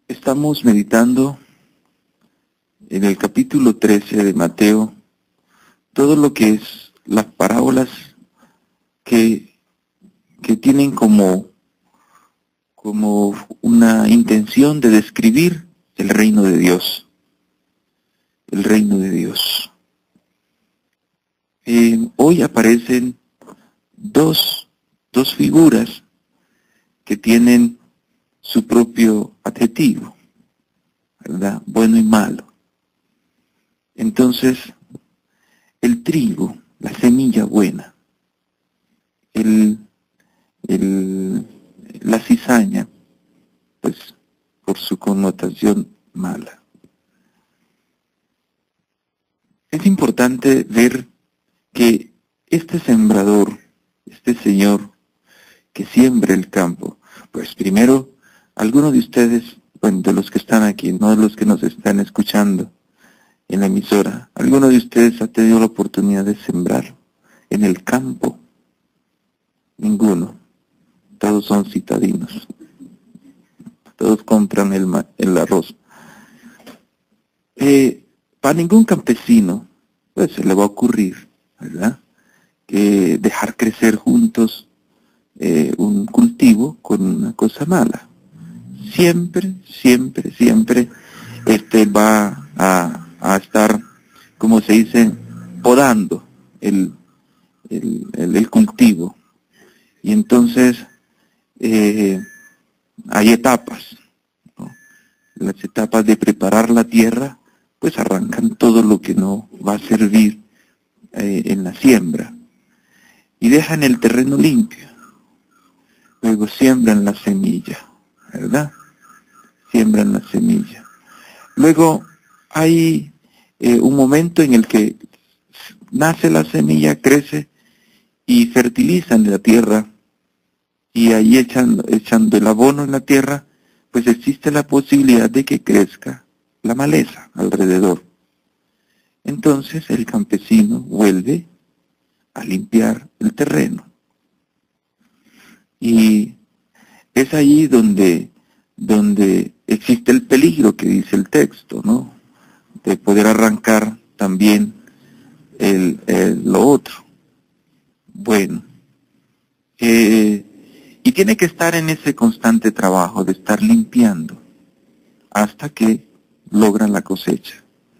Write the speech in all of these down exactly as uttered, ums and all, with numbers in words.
Estamos meditando en el capítulo trece de Mateo, todo lo que es las parábolas que, que tienen como, como una intención de describir el reino de Dios. El reino de Dios. Eh, hoy aparecen dos, dos figuras que tienen su propio adjetivo, ¿verdad? Bueno y malo. Entonces, el trigo, la semilla buena, el, el, la cizaña, pues por su connotación mala. Es importante ver que este sembrador, este señor que siembra el campo, pues primero, algunos de ustedes, bueno, de los que están aquí, no de los que nos están escuchando en la emisora, algunos de ustedes ha tenido la oportunidad de sembrar en el campo. Ninguno. Todos son citadinos. Todos compran el, el arroz. Eh, para ningún campesino, pues se le va a ocurrir, ¿verdad?, que dejar crecer juntos eh, un cultivo con una cosa mala. Siempre, siempre, siempre este va a, a estar, como se dice, podando el, el, el, el cultivo. Y entonces eh, hay etapas, ¿no? Las etapas de preparar la tierra, pues arrancan todo lo que no va a servir eh, en la siembra. Y dejan el terreno limpio. Luego siembran la semilla, ¿verdad? Siembran la semilla. Luego hay eh, un momento en el que nace la semilla, crece y fertilizan la tierra, y ahí echando, echando el abono en la tierra, pues existe la posibilidad de que crezca la maleza alrededor. Entonces el campesino vuelve a limpiar el terreno. Y es allí donde, donde existe el peligro que dice el texto, ¿no?, de poder arrancar también el, el, lo otro. Bueno, eh, y tiene que estar en ese constante trabajo de estar limpiando hasta que logran la cosecha.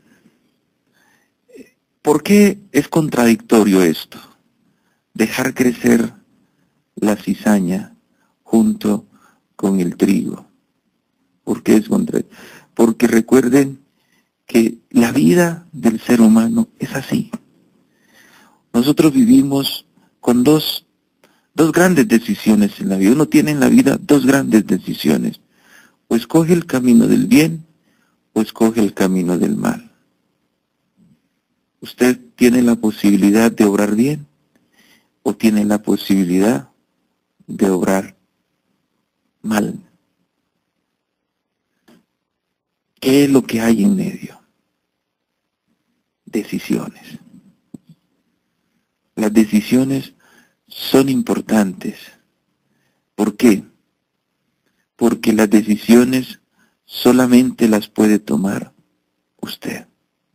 ¿Por qué es contradictorio esto? Dejar crecer la cizaña junto con el trigo. ¿Por qué es contradictorio? Porque recuerden que la vida del ser humano es así. Nosotros vivimos con dos, dos grandes decisiones en la vida. Uno tiene en la vida dos grandes decisiones. O escoge el camino del bien o escoge el camino del mal. Usted tiene la posibilidad de obrar bien o tiene la posibilidad de obrar mal. ¿Qué es lo que hay en medio? Decisiones. Las decisiones son importantes. ¿Por qué? Porque las decisiones solamente las puede tomar usted.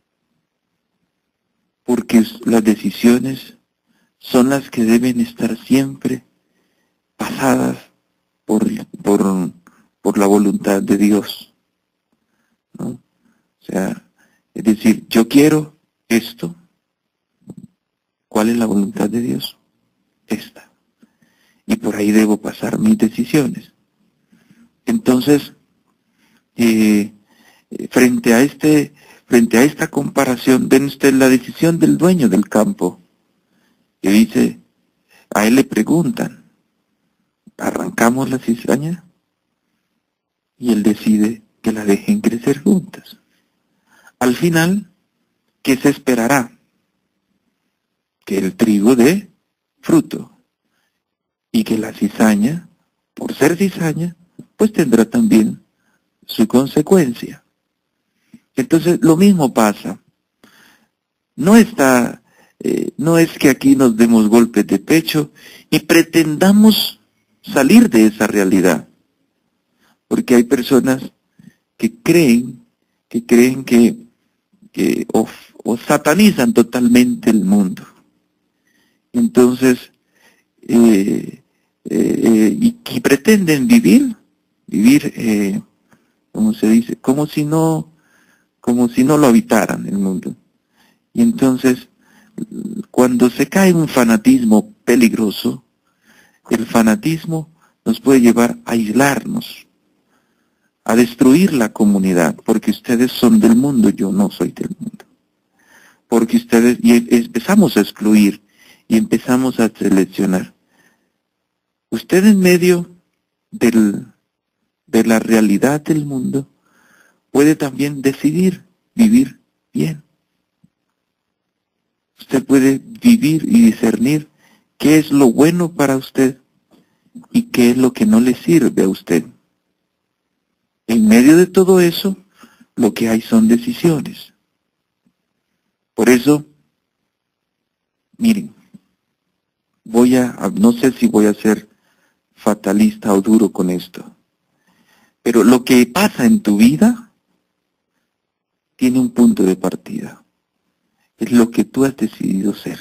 Porque las decisiones son las que deben estar siempre pasadas por, por, por la voluntad de Dios, ¿no? O sea, es decir, yo quiero esto. ¿Cuál es la voluntad de Dios? Esta. Y por ahí debo pasar mis decisiones. Entonces, eh, frente a este, frente a esta comparación, ven usted la decisión del dueño del campo, que dice, a él le preguntan, ¿arrancamos la cizaña? Y él decide que la dejen crecer juntas. Al final, ¿qué se esperará? Que el trigo dé fruto y que la cizaña, por ser cizaña, pues tendrá también su consecuencia. Entonces lo mismo pasa. No está, eh, no es que aquí nos demos golpes de pecho y pretendamos salir de esa realidad, porque hay personas que creen, que creen que, que o, o satanizan totalmente el mundo. Entonces, eh, eh, eh, y, y pretenden vivir, vivir, eh, como se dice, como si no, como si no lo habitaran el mundo. Y entonces, cuando se cae en un fanatismo peligroso, el fanatismo nos puede llevar a aislarnos, a destruir la comunidad, porque ustedes son del mundo, yo no soy del mundo. Porque ustedes, y empezamos a excluir, y empezamos a seleccionar. Usted en medio del, de la realidad del mundo puede también decidir vivir bien. Usted puede vivir y discernir qué es lo bueno para usted y qué es lo que no le sirve a usted. En medio de todo eso, lo que hay son decisiones. Por eso, miren, voy a, no sé si voy a ser fatalista o duro con esto, pero lo que pasa en tu vida tiene un punto de partida. Es lo que tú has decidido ser.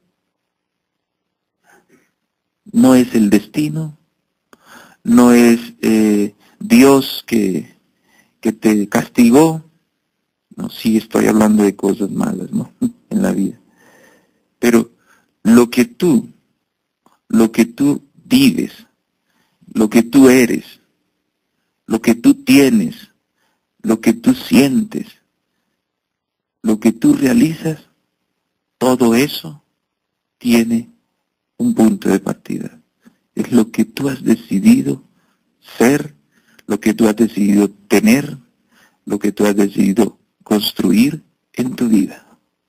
No es el destino, no es eh, Dios que, que te castigó. No, sí estoy hablando de cosas malas, ¿no? En la vida. Pero lo que tú, lo que tú vives, lo que tú eres, lo que tú tienes, lo que tú sientes, lo que tú realizas, todo eso tiene un punto de partida. Es lo que tú has decidido ser, lo que tú has decidido tener, lo que tú has decidido construir en tu vida.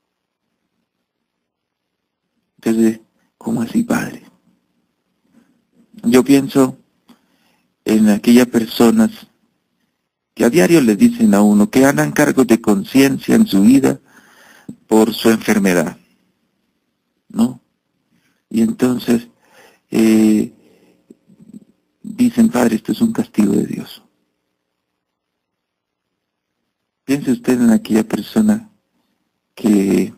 Entonces, ¿cómo así, Padre? Yo pienso en aquellas personas que a diario le dicen a uno que hagan cargos de conciencia en su vida por su enfermedad, ¿no? Y entonces eh, dicen, Padre, esto es un castigo de Dios. Piense usted en aquella persona que,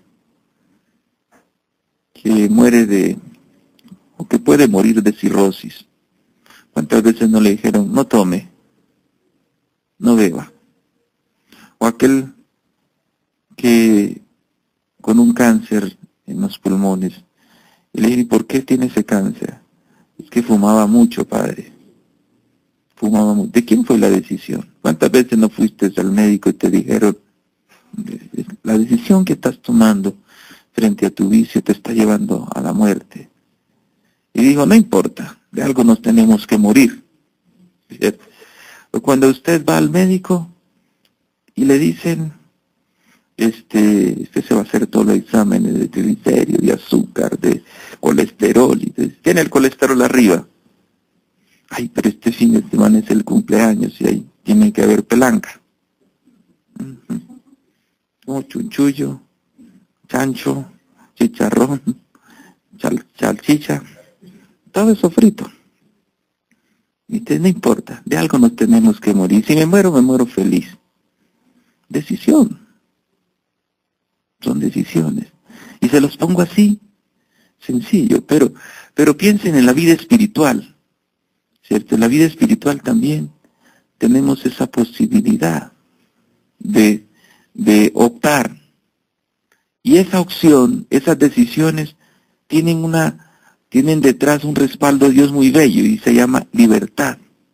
que muere de, o que puede morir de cirrosis. ¿Cuántas veces no le dijeron, no tome, no beba? O aquel que con un cáncer en los pulmones, y le dije, ¿por qué tiene ese cáncer? Es que fumaba mucho, Padre. Fumaba mucho. ¿De quién fue la decisión? ¿Cuántas veces no fuiste al médico y te dijeron, la decisión que estás tomando frente a tu vicio te está llevando a la muerte? Y dijo, no importa, de algo nos tenemos que morir. Cuando usted va al médico y le dicen, este, usted se va a hacer todos los exámenes de triglicéridos, de azúcar, de colesterol, y de, tiene el colesterol arriba. Ay, pero este fin de semana es el cumpleaños y ahí tiene que haber pelanca. Uh-huh. Oh, chunchullo, chancho, chicharrón, chal, salchicha, todo eso frito. Y te, no importa, de algo nos tenemos que morir. Si me muero, me muero feliz. Decisión. Son decisiones. Y se los pongo así, sencillo, pero, pero piensen en la vida espiritual, ¿cierto? En la vida espiritual también tenemos esa posibilidad de, de optar. Y esa opción, esas decisiones, tienen una, tienen detrás un respaldo de Dios muy bello y se llama libertad.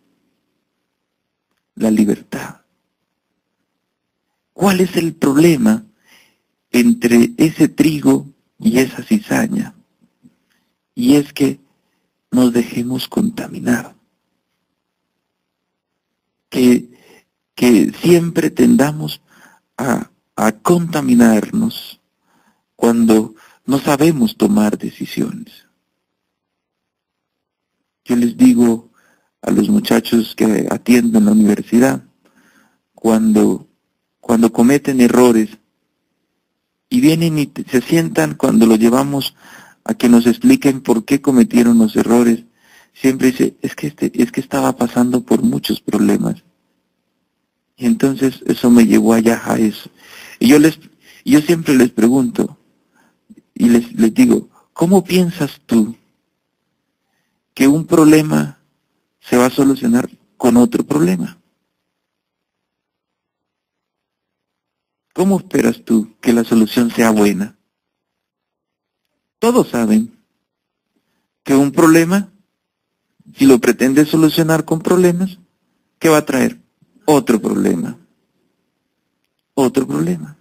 La libertad. ¿Cuál es el problema entre ese trigo y esa cizaña? Y es que nos dejemos contaminar. Que, que siempre tendamos a, a contaminarnos cuando no sabemos tomar decisiones. Yo les digo a los muchachos que atiendo en la universidad, cuando, cuando cometen errores, y vienen y se sientan cuando los llevamos a que nos expliquen por qué cometieron los errores, siempre dice, es que este, es que estaba pasando por muchos problemas. Y entonces eso me llevó allá a eso. Y yo les, yo siempre les pregunto, y les, les digo, ¿cómo piensas tú que un problema se va a solucionar con otro problema? ¿Cómo esperas tú que la solución sea buena? Todos saben que un problema, si lo pretendes solucionar con problemas, ¿qué va a traer? Otro problema. Otro problema.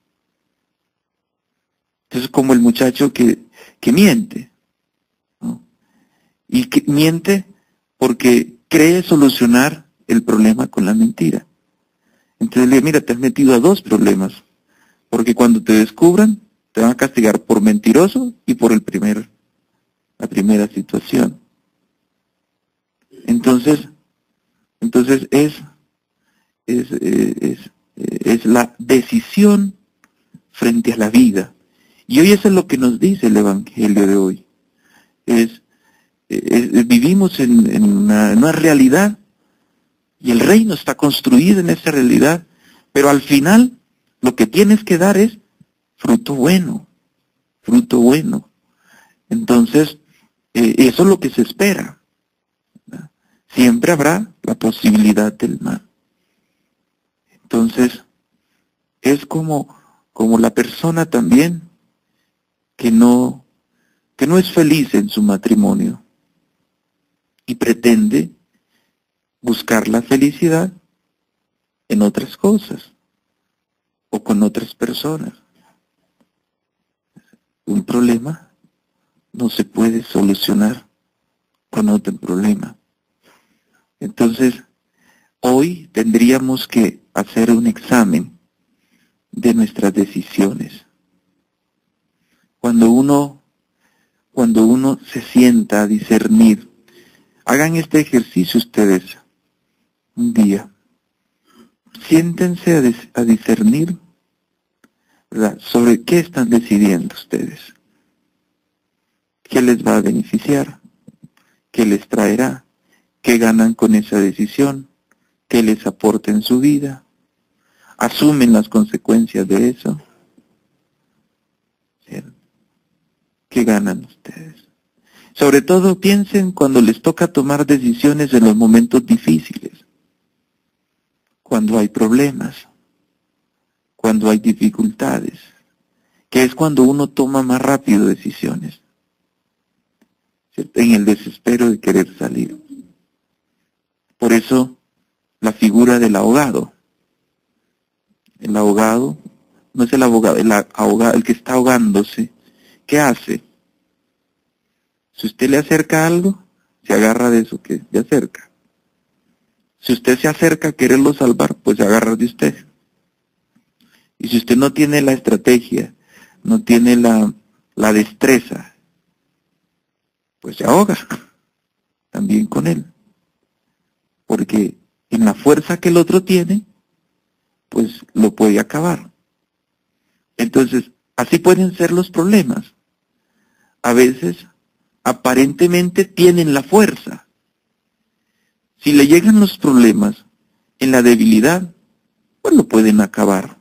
Entonces, como el muchacho que, que miente, ¿no? Y que miente porque cree solucionar el problema con la mentira. Entonces le digo, mira, te has metido a dos problemas, porque cuando te descubran, te van a castigar por mentiroso y por el primer, la primera situación. Entonces, entonces es, es, eh, es, eh, es la decisión frente a la vida. Y hoy eso es lo que nos dice el Evangelio de hoy. Es, es vivimos en, en, una, en una realidad y el reino está construido en esa realidad, pero al final lo que tienes que dar es fruto bueno, fruto bueno. Entonces, eh, eso es lo que se espera, ¿verdad? Siempre habrá la posibilidad del mal. Entonces, es como, como la persona también que no, que no es feliz en su matrimonio y pretende buscar la felicidad en otras cosas o con otras personas. Un problema no se puede solucionar con otro problema. Entonces, hoy tendríamos que hacer un examen de nuestras decisiones. Cuando uno, cuando uno se sienta a discernir, hagan este ejercicio ustedes un día. Siéntense a, dis- a discernir, ¿verdad?, sobre qué están decidiendo ustedes. ¿Qué les va a beneficiar? ¿Qué les traerá? ¿Qué ganan con esa decisión? ¿Qué les aporta en su vida? ¿Asumen las consecuencias de eso? ¿Cierto? ¿Qué ganan ustedes? Sobre todo piensen cuando les toca tomar decisiones en los momentos difíciles, cuando hay problemas, cuando hay dificultades, que es cuando uno toma más rápido decisiones, ¿cierto?, en el desespero de querer salir. Por eso la figura del ahogado. El ahogado no es el abogado, el ahogado, el que está ahogándose. ¿Qué hace? Si usted le acerca algo, se agarra de eso que le acerca. Si usted se acerca a quererlo salvar, pues se agarra de usted. Y si usted no tiene la estrategia, no tiene la, la destreza, pues se ahoga también con él. Porque en la fuerza que el otro tiene, pues lo puede acabar. Entonces, así pueden ser los problemas. A veces, aparentemente tienen la fuerza. Si le llegan los problemas en la debilidad, pues lo pueden acabar.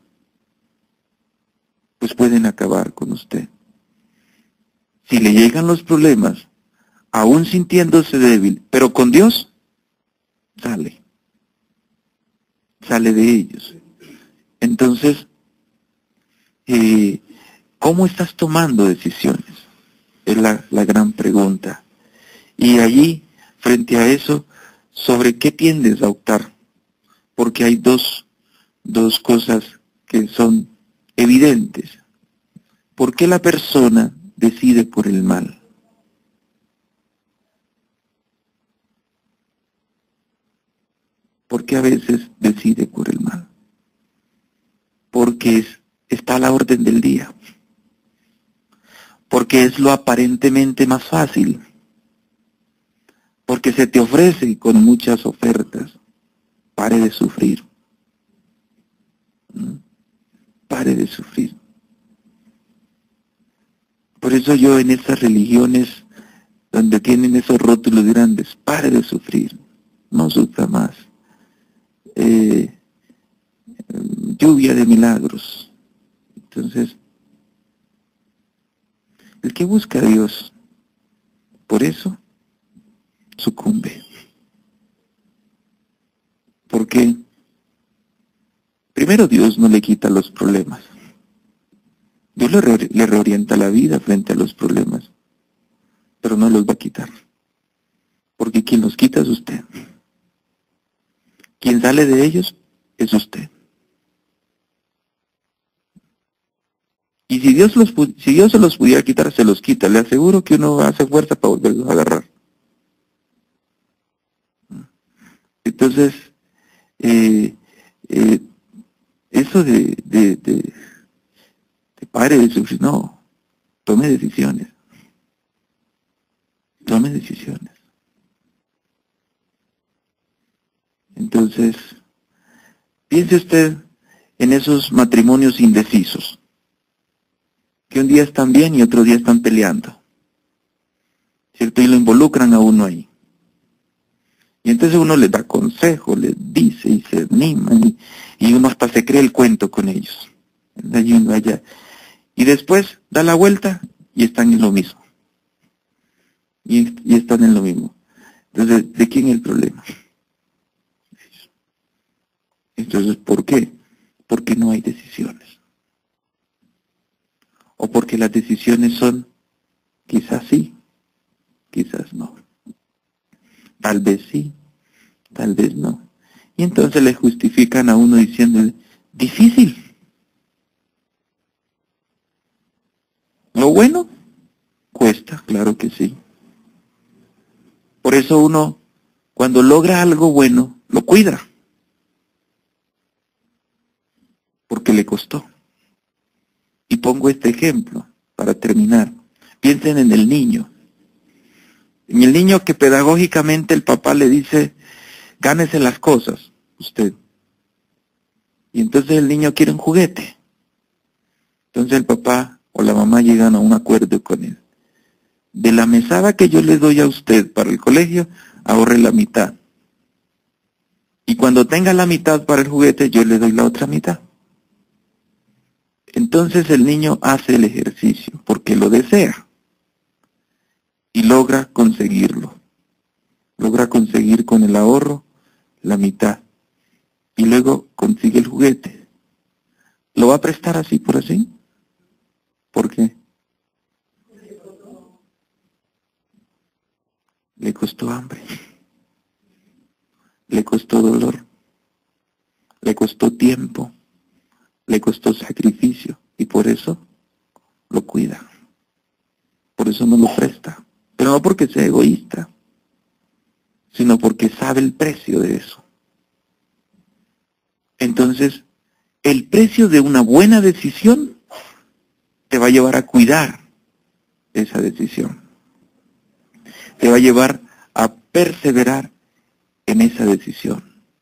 Pues pueden acabar con usted. Si le llegan los problemas, aún sintiéndose débil, pero con Dios, sale. Sale de ellos. Entonces, eh, ¿cómo estás tomando decisiones? Es la, la gran pregunta. Y allí, frente a eso, ¿sobre qué tiendes a optar? Porque hay dos, dos cosas que son evidentes. ¿Por qué la persona decide por el mal? ¿Por qué a veces decide por el mal? Porque es, está a la orden del día. Porque es lo aparentemente más fácil. Porque se te ofrece con muchas ofertas. Pare de sufrir. ¿Mm? Pare de sufrir. Por eso yo en esas religiones donde tienen esos rótulos grandes, pare de sufrir, no sufra más. Eh, lluvia de milagros. Entonces, el que busca a Dios, por eso, sucumbe. Porque primero Dios no le quita los problemas. Dios le, re le reorienta la vida frente a los problemas, pero no los va a quitar. Porque quien los quita es usted. Quien sale de ellos es usted. Y si Dios, los, si Dios se los pudiera quitar, se los quita. Le aseguro que uno hace fuerza para volverlos a agarrar. Entonces, eh, eh, eso de, de, de, de pare de sufrir, no, tome decisiones. Tome decisiones. Entonces, piense usted en esos matrimonios indecisos, que un día están bien y otro día están peleando, ¿cierto? Y lo involucran a uno ahí. Y entonces uno les da consejo, les dice y se anima, y, y uno hasta se cree el cuento con ellos. Y, uno allá. Y después da la vuelta y están en lo mismo. Y, y están en lo mismo. Entonces, ¿de quién es el problema? Entonces, ¿por qué? Porque no hay decisiones. O porque las decisiones son, quizás sí, quizás no. Tal vez sí, tal vez no. Y entonces le justifican a uno diciéndole, difícil. Lo bueno, cuesta, claro que sí. Por eso uno, cuando logra algo bueno, lo cuida. Porque le costó. Y pongo este ejemplo para terminar. Piensen en el niño. En el niño que pedagógicamente el papá le dice, gánese las cosas, usted. Y entonces el niño quiere un juguete. Entonces el papá o la mamá llegan a un acuerdo con él. De la mesada que yo le doy a usted para el colegio, ahorre la mitad. Y cuando tenga la mitad para el juguete, yo le doy la otra mitad. Entonces el niño hace el ejercicio porque lo desea y logra conseguirlo. Logra conseguir con el ahorro la mitad y luego consigue el juguete. ¿Lo va a prestar así por así? ¿Por qué? Le costó hambre, le costó dolor, le costó tiempo, le costó sacrificio y por eso lo cuida. Por eso no lo presta. Pero no porque sea egoísta, sino porque sabe el precio de eso. Entonces, el precio de una buena decisión te va a llevar a cuidar esa decisión. Te va a llevar a perseverar en esa decisión.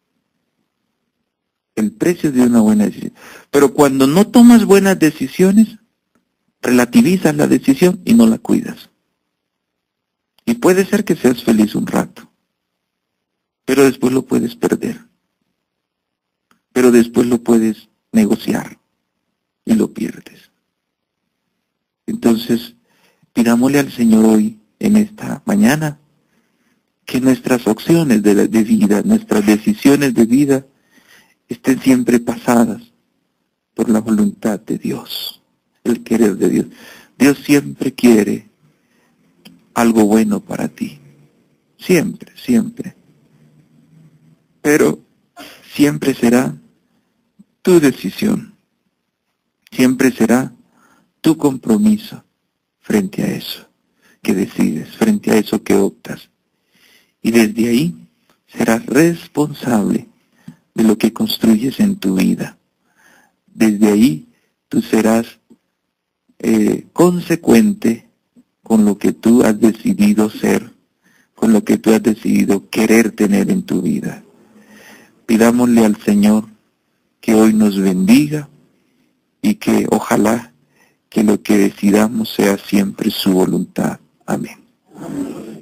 El precio de una buena decisión. Pero cuando no tomas buenas decisiones, relativizas la decisión y no la cuidas. Y puede ser que seas feliz un rato, pero después lo puedes perder. Pero después lo puedes negociar y lo pierdes. Entonces, pidámosle al Señor hoy, en esta mañana, que nuestras opciones de, la, de vida, nuestras decisiones de vida, estén siempre pasadas por la voluntad de Dios, el querer de Dios. Dios siempre quiere algo bueno para ti. Siempre, siempre. Pero siempre será tu decisión. Siempre será tu compromiso frente a eso que decides, frente a eso que optas. Y desde ahí serás responsable de lo que construyes en tu vida. Desde ahí tú serás eh, consecuente con lo que tú has decidido ser, con lo que tú has decidido querer tener en tu vida. Pidámosle al Señor que hoy nos bendiga y que ojalá que lo que decidamos sea siempre su voluntad. Amén.